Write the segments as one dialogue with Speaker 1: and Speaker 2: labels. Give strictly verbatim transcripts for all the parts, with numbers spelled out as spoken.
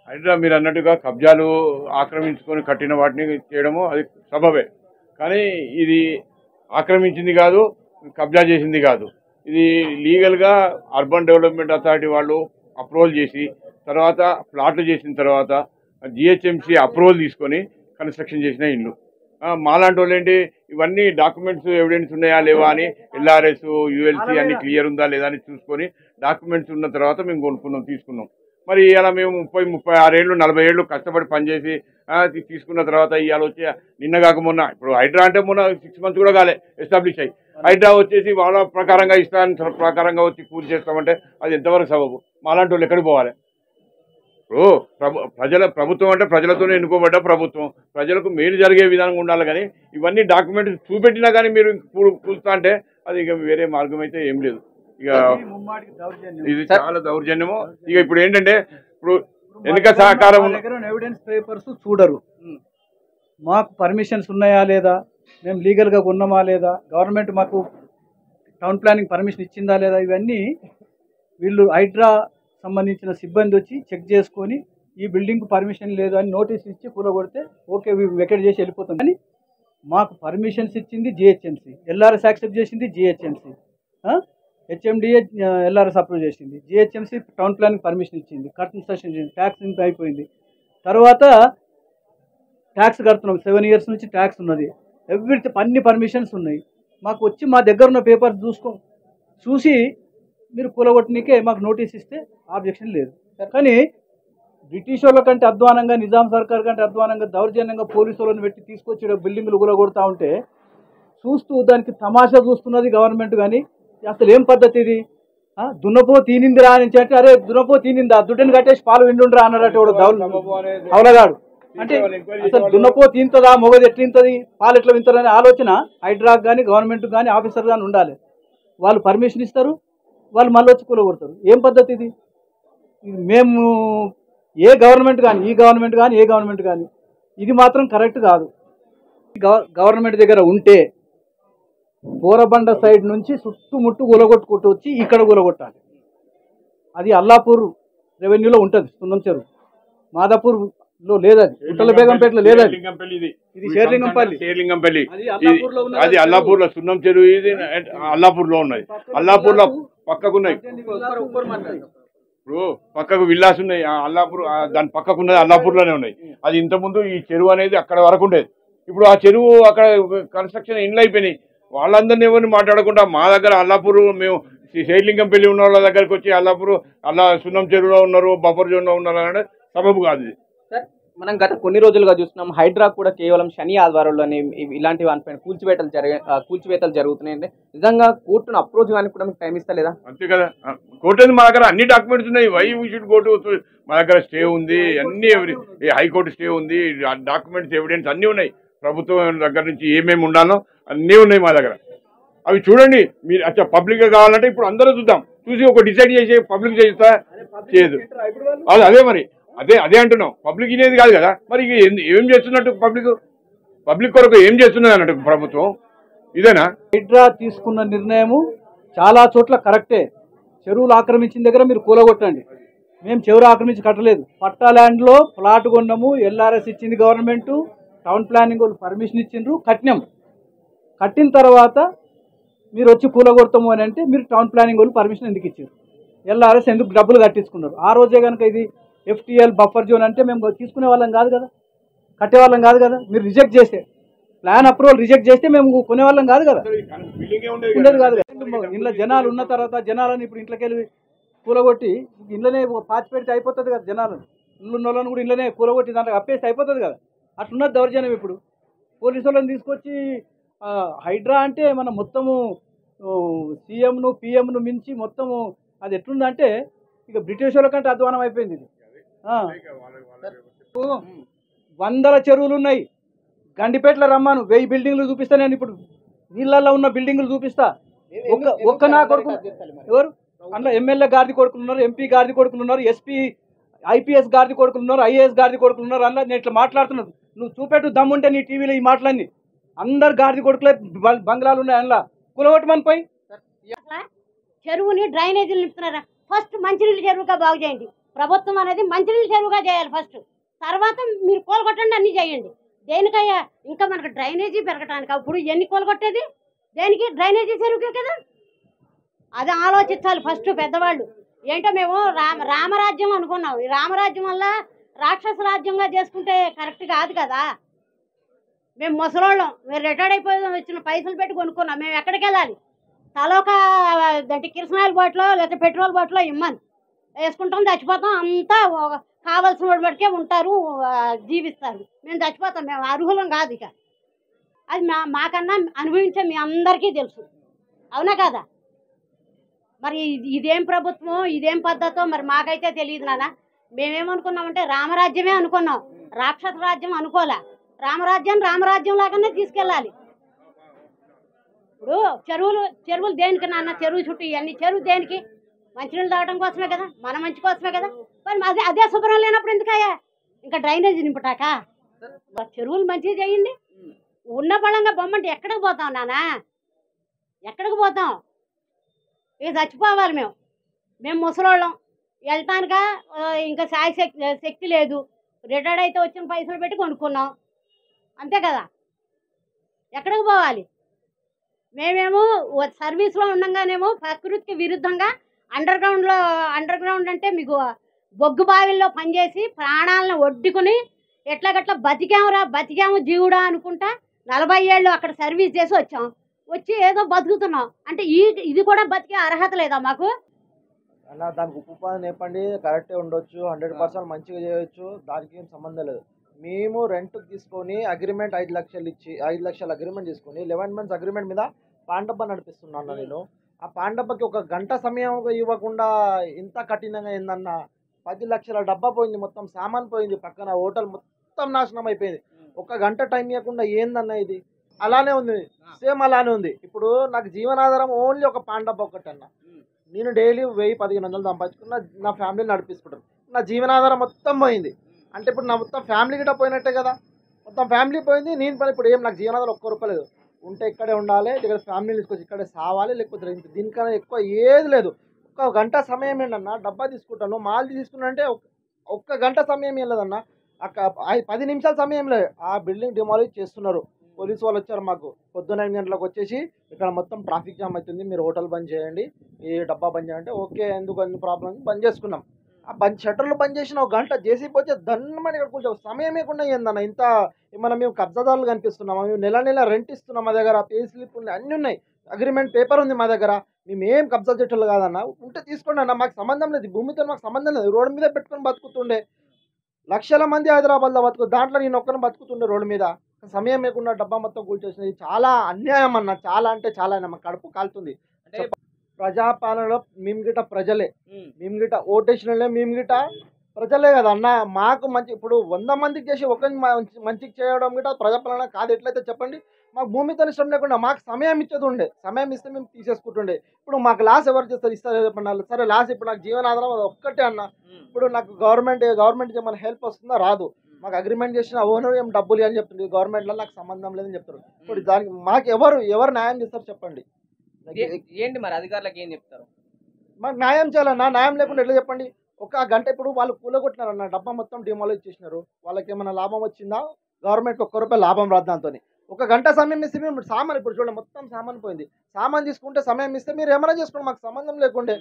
Speaker 1: హైడ్రా మీరు అన్నట్టుగా కబ్జాలు ఆక్రమించుకొని కట్టిన వాటిని చేయడము అది సబబే. కానీ ఇది ఆక్రమించింది కాదు, కబ్జా చేసింది కాదు. ఇది లీగల్గా అర్బన్ డెవలప్మెంట్ అథారిటీ వాళ్ళు అప్రూవల్ చేసి తర్వాత ప్లాట్లు చేసిన తర్వాత జిహెచ్ఎంసీ అప్రూవల్ తీసుకొని కన్స్ట్రక్షన్ చేసిన ఇల్లు. మాలాంటి వాళ్ళు ఏంటి ఇవన్నీ డాక్యుమెంట్స్ ఎవిడెన్స్ ఉన్నాయా లేవా అని ఎల్ఆర్ఎస్ యూఎల్సీ అన్ని క్లియర్ ఉందా లేదా అని చూసుకొని డాక్యుమెంట్స్ ఉన్న తర్వాత మేము కొనుక్కున్నాం తీసుకున్నాం. మరి ఇలా మేము ముప్పై ముప్పై ఆరేళ్ళు నలభై ఏళ్ళు కష్టపడి పనిచేసి తీసుకున్న తర్వాత ఇవాళ వచ్చి నిన్న కాక మొన్న ఇప్పుడు హైడ్రా అంటే మొన్న సిక్స్ మంత్స్ కూడా కాలే ఎస్టాబ్లిష్ అయ్యి హైడ్రా వచ్చేసి వాళ్ళ ప్రకారంగా ఇష్టాన్ని ప్రకారంగా వచ్చి పూర్తి చేస్తామంటే అది ఎంతవరకు సబబు? మాలాంటి వాళ్ళు ఎక్కడికి పోవాలి? ఇప్పుడు ప్రభు ప్రజల ప్రభుత్వం అంటే ప్రజలతోనే ఎన్నుకోబడ్డ ప్రభుత్వం, ప్రజలకు మేలు జరిగే విధానంగా ఉండాలి. కానీ ఇవన్నీ డాక్యుమెంట్స్ చూపెట్టినా కానీ మీరు కూల్స్తా అంటే అది ఇక వేరే మార్గం అయితే ఏం లేదు. ఇక ఇది చాలా దౌర్జన్యము. ఇక ఇప్పుడు ఏంటంటే ఇప్పుడు ఎన్నిక సహకారం
Speaker 2: ఎవిడెన్స్ పేపర్స్ చూడరు, మాకు పర్మిషన్స్ ఉన్నాయా లేదా, మేము లీగల్గా ఉన్నామా లేదా, గవర్నమెంట్ మాకు టౌన్ ప్లానింగ్ పర్మిషన్ ఇచ్చిందా లేదా, ఇవన్నీ వీళ్ళు హైడ్రా సంబంధించిన సిబ్బంది వచ్చి చెక్ చేసుకొని ఈ బిల్డింగ్కు పర్మిషన్ లేదు అని నోటీస్ ఇచ్చి కూలగొడితే ఓకే వెకెట్ చేసి వెళ్ళిపోతాం. కానీ మాకు పర్మిషన్స్ ఇచ్చింది జిహెచ్ఎంసీ, ఎల్ఆర్ఎస్ యాక్సెప్ట్ చేసింది జిహెచ్ఎంసీ, హెచ్ఎండిఏ ఎల్ఆర్ఎస్ అప్రూవ్ చేసింది, జిహెచ్ఎంసీ టౌన్ ప్లానింగ్ పర్మిషన్ ఇచ్చింది, కన్స్ట్రక్షన్ చేసింది, ట్యాక్స్ ఇంత అయిపోయింది. తర్వాత ట్యాక్స్ కడుతున్నాం, సెవెన్ ఇయర్స్ నుంచి ట్యాక్స్ ఉన్నది, ఎవ్రీథింగ్ అన్ని పర్మిషన్స్ ఉన్నాయి. మాకు వచ్చి మా దగ్గర ఉన్న పేపర్స్ చూసుకో చూసి మీరు కూలగొట్టనికే మాకు నోటీస్ ఇస్తే ఆబ్జెక్షన్ లేదు. కానీ బ్రిటిష్ వాళ్ళ కంటే అధ్వానంగా, నిజాం సర్కార్ కంటే అధ్వానంగా దౌర్జన్యంగా పోలీసు వాళ్ళని పెట్టి తీసుకొచ్చి బిల్డింగులు కూలగొడతా ఉంటే చూస్తూ దానికి తమాషా చూస్తున్నది గవర్నమెంట్. కానీ అసలు ఏం పద్ధతి ఇది? దున్నపో తీనిందిరా అని అంటే అరే దున్నపో తీనిందా, దుడ్డని కట్టేసి పాలు విండుండ్రా అన్నారట అవలగాడు. అంటే అసలు దున్నపో తీంతదా, మొగది ఎట్లింతది, పాలు ఎట్లా వింటారనే ఆలోచన హైడ్రాక్ కానీ గవర్నమెంట్ కానీ ఆఫీసర్ కానీ ఉండాలి. వాళ్ళు పర్మిషన్ ఇస్తారు, వాళ్ళు మళ్ళీ వచ్చి కూలగొడతారు. ఏం పద్ధతి ఇది? మేము ఏ గవర్నమెంట్ కానీ ఈ గవర్నమెంట్ కానీ ఏ గవర్నమెంట్ కానీ ఇది మాత్రం కరెక్ట్ కాదు. గవర్నమెంట్ దగ్గర ఉంటే బోరబండ సైడ్ నుంచి చుట్టుముట్టు కూలగొట్టుకుంటూ వచ్చి ఇక్కడ కూలగొట్టాలి. అది అల్లాపూర్ రెవెన్యూలో ఉంటుంది, సున్నం చెరువు. మాదాపూర్ లో లేదది, ఉట్టల బేగంపేటలో లేదది, ఇది షేర్లింగంపల్లి.
Speaker 1: షేర్లింగంపల్లి అది అల్లాపూర్ లో సున్నం చెరువు, ఇది అల్లాపూర్ లో ఉన్నది. అల్లాపూర్ లో పక్కకున్నాయి, ఇప్పుడు పక్కకు విల్లాస్ ఉన్నాయి. అల్లాపూర్ దాని పక్కకు ఉన్నది అల్లాపూర్ లోనే ఉన్నాయి. అది ఇంతకుముందు ఈ చెరువు అనేది అక్కడ వరకు ఉండేది. ఇప్పుడు ఆ చెరువు అక్కడ కన్స్ట్రక్షన్ ఇండ్లు అయిపోయినాయి. వాళ్ళందరినీ ఎవరిని మాట్లాడకుండా మా దగ్గర అల్లాపూర్ మేము షేర్లింగంపల్లి ఉన్న వాళ్ళ దగ్గరికి వచ్చి అల్లాపూర్ అల్లా సున్నం చెరువులో ఉన్నారు, బఫర్ జోన్లో ఉన్నారు అంటే సబబు కాదు ఇది.
Speaker 3: మనం గత కొన్ని రోజులుగా చూస్తున్నాం హైడ్రా కూడా కేవలం శని ఆదివారాల్లోనే ఇలాంటి వాటిపైన కూల్చివేతలు జరిగే కూల్చివేతలు జరుగుతున్నాయంటే నిజంగా కోర్టును అప్రోచ్ కానీ కూడా మీకు టైం ఇస్తలేదా?
Speaker 1: అంతే కదా, కోర్టు మా దగ్గర అన్ని డాక్యుమెంట్స్ ఉన్నాయి. Why we should go to, మా దగ్గర స్టే ఉంది, అన్ని హైకోర్టు స్టే ఉంది, డాక్యుమెంట్స్ ఎవిడెన్స్ అన్నీ ఉన్నాయి. ప్రభుత్వం దగ్గర నుంచి ఏమేమి ఉండాలో అన్నీ ఉన్నాయి మా దగ్గర. అవి చూడండి మీరు. అచ్చా పబ్లిక్గా కావాలంటే ఇప్పుడు అందరూ చూద్దాం, చూసి ఒక డిసైడ్ చేసి పబ్లిక్ చేస్తా చేయదు. అది అదే మరి అదే అదే అంటున్నాం, పబ్లిక్ ఇనేది కాదు కదా. మరి ఏం చేస్తున్నట్టు పబ్లిక్ పబ్లిక్ కొరకు ఏం చేస్తున్నది అన్నట్టు ప్రభుత్వం ఇదేనా?
Speaker 2: హైడ్రా తీసుకున్న నిర్ణయము చాలా చోట్ల కరెక్టే. చెరువులు ఆక్రమించిన దగ్గర మీరు కూలగొట్టండి, మేము చెరువు ఆక్రమించి కట్టలేదు. పట్టా ల్యాండ్లో ప్లాట్ కొన్నాము, ఎల్ఆర్ఎస్ ఇచ్చింది గవర్నమెంట్, టౌన్ ప్లానింగ్ వాళ్ళు పర్మిషన్ ఇచ్చిండ్రు, కట్టినాం. కట్టిన తర్వాత మీరు వచ్చి కూలగొడతాము అని అంటే మీరు టౌన్ ప్లానింగ్ వాళ్ళు పర్మిషన్ ఎందుకు ఇచ్చారు? ఎల్ఆర్ఎస్ ఎందుకు డబ్బులు కట్టించుకున్నారు? ఆ రోజే కనుక ఇది ఎఫ్టీఎల్ బఫర్ జోన్ అంటే మేము తీసుకునే వాళ్ళం కాదు కదా, కట్టేవాళ్ళం కాదు కదా. మీరు రిజెక్ట్ చేస్తే, ప్లాన్ అప్రూవల్ రిజెక్ట్ చేస్తే మేము కొనేవాళ్ళం కాదు కదా, ఉండేది కాదు కదా. ఇంట్లో జనాలు ఉన్న తర్వాత జనాలను ఇప్పుడు ఇంట్లోకి వెళ్ళి కూలగొట్టి ఇంట్లోనే పాచి పెడితే అయిపోతుంది కదా. జనాలను ఇల్లు ఉన్న వాళ్ళని కూడా ఇంట్లోనే కూలగొట్టి దాంట్లో అప్పేస్తే అయిపోతుంది కదా. అట్లున్నది దౌర్జన్యం. ఇప్పుడు పోలీసు వాళ్ళని తీసుకొచ్చి హైడ్రా అంటే మన మొత్తము సీఎంను పిఎంను మించి మొత్తము అది ఎట్లుందంటే ఇక బ్రిటిష్ వాళ్ళ కంటే అధ్వానం అయిపోయింది ఇది. వందల చెరువులు ఉన్నాయి. గండిపేటలో రమ్మాను, వెయ్యి బిల్డింగ్లు చూపిస్తా. నేను ఇప్పుడు నీళ్ళల్లో ఉన్న బిల్డింగ్లు చూపిస్తా. ఒక్క ఒక్క నా కొడుకు ఎవరు అందులో ఎమ్మెల్యే గారిది కొడుకులు ఉన్నారు, ఎంపీ గారిది కొడుకులు ఉన్నారు, ఎస్పీ ఐపీఎస్ గారిది కొడుకులు ఉన్నారు, ఐఏఎస్ గారిది కొడుకులు ఉన్నారు. అందులో నేను ఇట్లా మాట్లాడుతున్నాను, నువ్వు చూపెట్టు దమ్ముంటే నీ టీవీలో ఈ మాటలన్నీ. అందరు గారిది కొడుకులే బంగ్లాలు ఉన్నాయి. అందులో కులగొట్టమని పోయి
Speaker 4: చెరువుని డ్రైనేజీలు నింపుతున్నారా? ఫస్ట్ మంచినీళ్ళు చెరువుగా బాగు చేయండి, ప్రభుత్వం అనేది మంచినీళ్ళ చెరువుగా చేయాలి ఫస్ట్. తర్వాత మీరు కూలగొట్టండి, అన్నీ చేయండి. దేనికయ్యా? ఇంకా మనకు డ్రైనేజీ పెరగటానికి. అప్పుడు ఎన్ని కూలగొట్టేది దేనికి? డ్రైనేజీ చెరువుకే కదా. అది ఆలోచించాలి ఫస్ట్ పెద్దవాళ్ళు. ఏంటో మేము రామ రామరాజ్యం అనుకున్నాం. ఈ రామరాజ్యం వల్ల రాక్షస రాజ్యంగా చేసుకుంటే కరెక్ట్ కాదు కదా. మేము ముసలోళ్ళం, మేము రిటైర్డ్ అయిపోయి వచ్చిన పైసలు పెట్టి కొనుక్కున్నాం. మేము ఎక్కడికి వెళ్ళాలి? తలోక అంటే కిరసనాయిల్ బాటిలో లేకపోతే పెట్రోల్ బాటిలో ఇమ్మని వేసుకుంటాం, చచ్చిపోతాం. అంతా కావాల్సిన వాడి బట్టికే ఉంటారు, జీవిస్తారు. మేము చచ్చిపోతాం, మేము అర్హులం కాదు. ఇక అది మా మాకన్నా అనుభవించే మీ అందరికీ తెలుసు, అవునా కదా? మరి ఇదేం ప్రభుత్వం, ఇదేం పద్ధతో మరి మాకైతే తెలియదు నాన్న. మేమేమనుకున్నామంటే రామరాజ్యమే అనుకున్నాం, రాక్షస రాజ్యం అనుకోలే. రామరాజ్యం రామరాజ్యం లాగానే తీసుకెళ్ళాలి. ఇప్పుడు చెరువులు చెరువులు దేనికి నాన్న? చెరువు చుట్టూ ఇవన్నీ చెరువు దేనికి? మంచినీళ్ళు తాగడం కోసమే కదా, మన మంచి కోసమే కదా. మరి అదే అదే శుభ్రం లేనప్పుడు ఎందుకయ్యా ఇంకా డ్రైనేజీ నింపుటాక? చెరువులు మంచిగా చేయండి. ఉన్న బలంగా బొమ్మంటే ఎక్కడికి పోతాం నాన్న? ఎక్కడికి పోతాం? ఇక చచ్చిపోవాలి మేము. మేము ముసలోళ్ళం, వెళ్తానుక ఇంకా సాయి శక్తి శక్తి లేదు. రిటైర్డ్ అయితే వచ్చిన పైసలు పెట్టి కొనుక్కున్నాం, అంతే కదా. ఎక్కడికి పోవాలి? మేమేమో సర్వీస్లో ఉండగానేమో ప్రకృతికి విరుద్ధంగా అండర్ గ్రౌండ్లో అండర్ గ్రౌండ్ అంటే మీకు బొగ్గు బావిల్లో పనిచేసి ప్రాణాలను ఒడ్డుకుని ఎట్లాగట్లా బతికామురా బతికాము జీవుడా అనుకుంటా నలభై ఏళ్ళు అక్కడ సర్వీస్ చేసి వచ్చాం. వచ్చి ఏదో బతుకుతున్నాం అంటే ఈ ఇది కూడా బతికే అర్హత లేదా మాకు?
Speaker 5: అలా దానికి ఉపాధి నేర్పండి, కరెక్టే ఉండొచ్చు, హండ్రెడ్ పర్సెంట్ మంచిగా చేయొచ్చు, దానికి ఏం సంబంధం లేదు. మేము రెంట్ తీసుకొని అగ్రిమెంట్ ఐదు లక్షలు ఇచ్చి ఐదు లక్షల అగ్రిమెంట్ తీసుకొని లెవెన్ మంత్స్ అగ్రిమెంట్ మీద పాండబ్బ నడిపిస్తున్నాను నేను. ఆ పాండబ్బకి ఒక గంట సమయం ఇవ్వకుండా ఇంత కఠినంగా ఏందన్నా, పది లక్షల డబ్బా పోయింది, మొత్తం సామాన్ పోయింది, పక్కన హోటల్ మొత్తం నాశనం అయిపోయింది. ఒక గంట టైం ఇవ్వకుండా ఏందన్నా ఇది? అలానే ఉంది, సేమ్ అలానే ఉంది. ఇప్పుడు నాకు జీవనాధారం ఓన్లీ ఒక పాండబ్బ ఒకటి అన్న. నేను డైలీ వెయ్యి పదిహేను వందలు సంపాదించుకుని నా నా ఫ్యామిలీని నడిపిస్తుంటాను. నా జీవనాధారం మొత్తం పోయింది అంటే ఇప్పుడు నా మొత్తం ఫ్యామిలీ గిట్ట పోయినట్టే కదా. మొత్తం ఫ్యామిలీ పోయింది, నేను పని ఇప్పుడు ఏం నాకు జీవనాధారం ఒక్క రూపాయి లేదు. ఉంటే ఇక్కడే ఉండాలి, ఇక్కడ ఫ్యామిలీ తీసుకొచ్చి ఇక్కడే సావాలి, లేకపోతే దీనికన్నా ఎక్కువ ఏది లేదు. ఒక గంట సమయం ఏంటన్నా, డబ్బా తీసుకుంటాను, మాల్ తీసుకున్నా అంటే ఒక్క గంట సమయం ఏం లేదన్నా, అక్క పది నిమిషాల సమయం లేదు. ఆ బిల్డింగ్ డిమాలిష్ చేస్తున్నారు. పోలీసు వాళ్ళు వచ్చారు మాకు పొద్దున్న ఐదు గంటలకు వచ్చేసి ఇక్కడ మొత్తం ట్రాఫిక్ జామ్ అవుతుంది, మీరు హోటల్ బంద్ చేయండి, ఈ డబ్బా బంద్ చేయండి. ఓకే, ఎందుకు అన్ని ప్రాబ్లమ్ బంద్ చేసుకున్నాం. ఆ బంద్ షట్టర్లు బంద్ చేసిన ఒక గంట జేసీపీ వచ్చి దన్నమని ఇక్కడ కొంచెం సమయం లేకుండా ఏందన్న ఇంత మనం మేము కబ్జాదారులు కనిపిస్తున్నామా? మేము నెల నెల రెంట్ ఇస్తున్నాం, మా దగ్గర పే స్లిప్ ఉన్నాయి, అన్నీ ఉన్నాయి, అగ్రిమెంట్ పేపర్ ఉంది మా దగ్గర. మేము ఏం కబ్జా చెట్టులు కాదన్న, ఉంటే తీసుకోండి అన్న, మాకు సంబంధం లేదు, భూమితో మాకు సంబంధం లేదు. రోడ్డు మీద పెట్టుకొని బతుకుతుండే లక్షల మంది హైదరాబాద్లో బతుకు, దాంట్లో నేను ఒక్కరిని బతుకుతుండే రోడ్డు మీద. సమయం లేకుండా డబ్బా మొత్తం కూల్చేసినది చాలా అన్యాయం అన్న, చాలా అంటే చాలా అయినా మాకు కడుపు కాలుతుంది. ప్రజాపాలనలో మేము గిట ప్రజలే, మేము గిట ఓటేషన్లే, మేము గిట ప్రజలే కదా అన్న. మాకు మంచి ఇప్పుడు వంద మందికి చేసి ఒకరిని మంచికి చేయడం గిట ప్రజాపాలన కాదు. ఎట్లయితే చెప్పండి, మాకు భూమితో ఇష్టం లేకుండా మాకు సమయం ఇచ్చేది ఉండే, సమయం ఇస్తే మేము తీసేసుకుంటుండే. ఇప్పుడు మాకు లాస్ ఎవరు చేస్తారు? ఇస్తారు చెప్పండి. సరే లాస్ ఇప్పుడు నాకు జీవనాధారం అది ఒక్కటే అన్న. ఇప్పుడు నాకు గవర్నమెంట్ గవర్నమెంట్ ఏమైనా హెల్ప్ వస్తుందా? రాదు. మాకు అగ్రిమెంట్ చేసిన ఓనర్ ఏం డబ్బులు అని చెప్తుంది, గవర్నమెంట్లో నాకు సంబంధం లేదని చెప్తారు. ఇప్పుడు దానికి మాకు ఎవరు ఎవరు న్యాయం చేస్తారు చెప్పండి?
Speaker 3: ఏంటి మరి అధికారులకు ఏం చెప్తారు?
Speaker 5: మాకు న్యాయం చేయాలన్నా, న్యాయం లేకుండా ఎట్లా చెప్పండి? ఒక గంట ఇప్పుడు వాళ్ళు కూలగొట్టినారన్న, డబ్బా మొత్తం డిమాలిష్ చేసినారు, వాళ్ళకి ఏమైనా లాభం వచ్చిందా? గవర్నమెంట్కి ఒక్క రూపాయి లాభం రాదు దాంతో. ఒక గంట సమయం ఇస్తే మేము సామాన్ ఇప్పుడు చూడండి మొత్తం సామాన్ పోయింది, సామాన్ తీసుకుంటే సమయం ఇస్తే మీరు ఏమైనా చేసుకోండి, మాకు సంబంధం లేకుండే.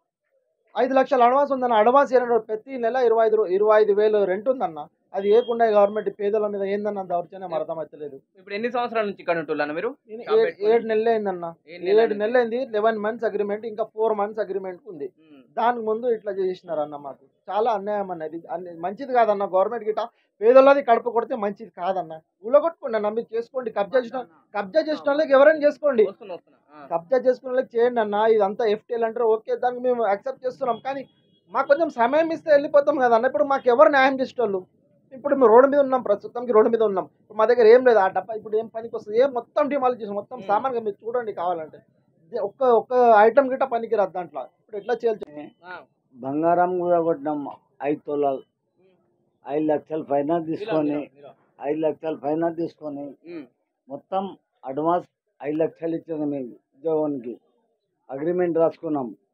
Speaker 5: ఐదు లక్షల అడ్వాన్స్ ఉందన్న, అడ్వాన్స్ ఏమన్నా ప్రతి నెల ఇరవై ఐదు ఇరవై ఐదు వేలు రెంట్ ఉందన్న, అది ఏకుండా గవర్నమెంట్ పేదల మీద ఏందన్న దౌర్జన్యం అర్థమవుతలేదు.
Speaker 3: ఇప్పుడు ఎన్ని సంవత్సరాల నుంచి ఇక్కడ ఉంటున్నాను మీరు?
Speaker 5: ఏడు నెలలు అయిందన్న, ఏడు నెలలు అయింది. లెవెన్ మంత్స్ అగ్రిమెంట్, ఇంకా ఫోర్ మంత్స్ అగ్రిమెంట్ ఉంది. దానికి ముందు ఇట్లా చేసినారన్న, మాకు చాలా అన్యాయం అన్నది, మంచిది కాదన్న. గవర్నమెంట్ గిట్ట పేదలది కడుపు కొడితే మంచిది కాదన్న. ఉలగొట్టుకోండి అన్న, మీరు చేసుకోండి. కబ్జా చేసిన కబ్జా చేసిన వాళ్ళకి ఎవరైనా చేసుకోండి, కబ్జా చేసుకున్న వాళ్ళకి చేయండి అన్న. ఇదంతా ఎఫ్టీఎల్ అంటారు, ఓకే, దానికి మేము యాక్సెప్ట్ చేస్తున్నాం, కానీ మాకు కొంచెం సమయం ఇస్తే వెళ్ళిపోతాం కదన్న. ఇప్పుడు మాకు ఎవరు న్యాయం చేసేటోళ్ళు? ఇప్పుడు మేము రోడ్డు మీద ఉన్నాం, ప్రస్తుతానికి రోడ్డు మీద ఉన్నాం. మా దగ్గర ఏం లేదు, ఆ డబ్బా ఇప్పుడు ఏం పనికి వస్తుంది? ఏం మొత్తం డిమాలిష్ చేసాం, మొత్తం సామాన్గా మీరు చూడండి కావాలంటే. ఒక్క ఒక్క ఐటమ్ గిట్ట పనికి రాదు దాంట్లో. ఇప్పుడు ఎట్లా చేయాలి?
Speaker 6: బంగారం కూడా కొట్టినాం, ఐదు తొలాలు ఐదు లక్షల ఫైనాన్స్ తీసుకొని ఐదు లక్షల ఫైనాన్స్ తీసుకొని మొత్తం అడ్వాన్స్ ఐదు లక్షలు ఇచ్చాను మేము ఉద్యోగానికి. అగ్రిమెంట్ రాసుకున్నాం,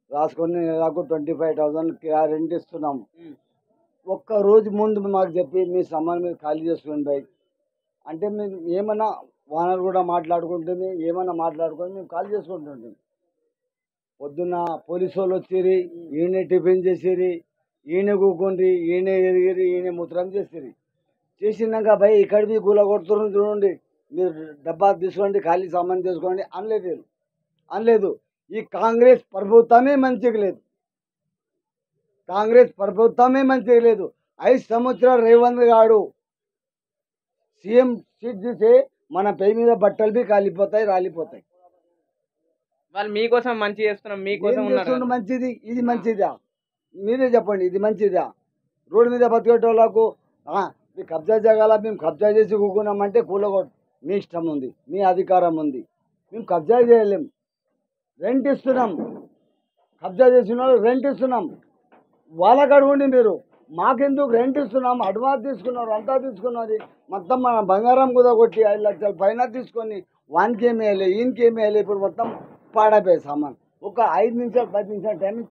Speaker 6: రాసుకొని నాకు ట్వంటీ ఫైవ్ థౌసండ్ రెంట్ ఇస్తున్నాం.
Speaker 3: ఉమ్.
Speaker 6: ఒక్క రోజు ముందు మాకు చెప్పి మీ సామాన్ మీరు ఖాళీ చేసుకోండి బై అంటే మేము ఏమన్నా వానర్ కూడా మాట్లాడుకుంటుంది, ఏమన్నా మాట్లాడుకొని మేము ఖాళీ చేసుకుంటుంటాం. పొద్దున్న పోలీసు వాళ్ళు వచ్చేరి, ఈయన టిఫిన్ చేసేరి, ఈయన కూకుండ్రి, ఈయన ఎరిగిరి, ఈయన మూత్రం చేసేరి. చేసినాక భయ్ ఇక్కడికి కూల కొడుతున్నారు చూడండి, మీరు డబ్బా తీసుకోండి, ఖాళీ సామాన్ తీసుకోండి అనలేదు అనలేదు. ఈ కాంగ్రెస్ ప్రభుత్వమే మంచిగా లేదు, కాంగ్రెస్ ప్రభుత్వమే మంచిగా లేదు. ఐదు సంవత్సరాలు రేవంత్ గారు సీఎం సీట్ తీసే మన పై మీద బట్టలు బి కాలిపోతాయి, రాలిపోతాయి.
Speaker 3: వాళ్ళు మీకోసం మంచి చేస్తున్నాం, మీకోసం
Speaker 6: ఏం
Speaker 3: ఉన్నారు
Speaker 6: చేస్తుండ్రు
Speaker 3: కదా.
Speaker 6: మంచిది? ఇది మంచిదా? మీరే చెప్పండి, ఇది మంచిదా? రోడ్డు మీద బతికేటోళ్ళకు ఆ, మీ కబ్జా జగాల మేము కబ్జా చేసి కూకున్నామంటే కూలగొట్టు, మీ ఇష్టం ఉంది, మీ అధికారం ఉంది. మేము కబ్జా చేయలేం, రెంట్ ఇస్తున్నాం. కబ్జా చేసిన వాళ్ళు రెంట్ ఇస్తున్నాం. వాళ్ళకి అడగండి మీరు, మాకెందుకు రెంట్ ఇస్తున్నాం, అడ్వాన్స్ తీసుకున్నారు, అంతా తీసుకున్నది మొత్తం మన బంగారం కూడా కొట్టి ఐదు లక్షల పైన తీసుకొని వానికి ఏమి వేయలే, ఈయనకి ఏమి వేయలే. ఇప్పుడు మొత్తం పాడైపోయాయి సామాన్. ఒక ఐదు నిమిషాలు పది నిమిషాలు టైం